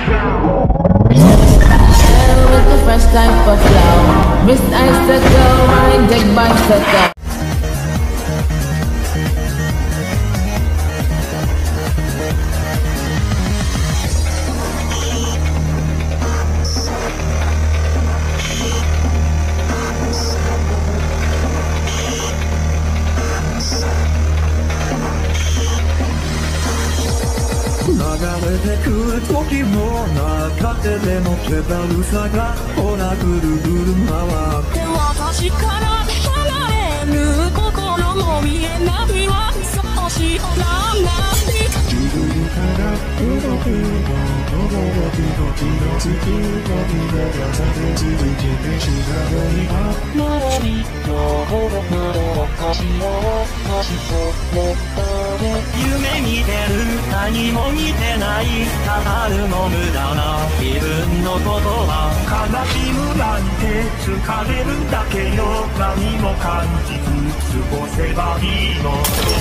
With the fresh type of flow, wrist icicle, ride deck bicycle. 流れてく時も中手でのペダルさがほらぐるぐる回って私から離れる心も見えないわそうしような自分から動く驚き時の月の色が立て続けてしがないわ周りのほどまではかしようかしとネットで夢見てる何も見てないただるの無駄な自分のことは悲しむなんて疲れるだけよ何も感じず過ごせばいいの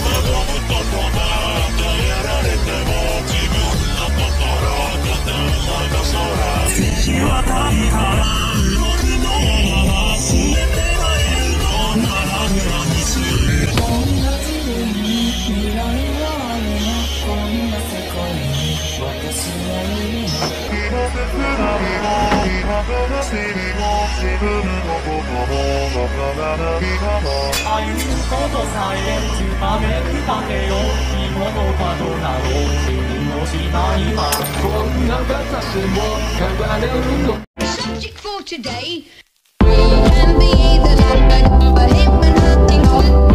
やられても自分の心片思いの空星渡りから僕のまま全ては言うのならにするこんな自分に未来はあるのこんな世界に私はいるの今切なりも今悲しみも自分のこともわからないまま歩むことさえつめるだけよ今のパトナを知りもしないわこんな形も変われるの Subject for today, we can be the light of a hip and hunting